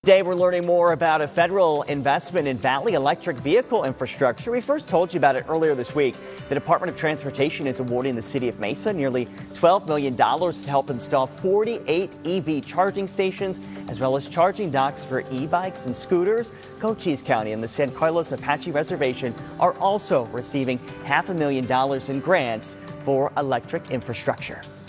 Today we're learning more about a federal investment in Valley electric vehicle infrastructure. We first told you about it earlier this week. The Department of Transportation is awarding the City of Mesa nearly $12 million to help install 48 EV charging stations, as well as charging docks for e-bikes and scooters. Cochise County and the San Carlos Apache Reservation are also receiving $500,000 in grants for electric infrastructure.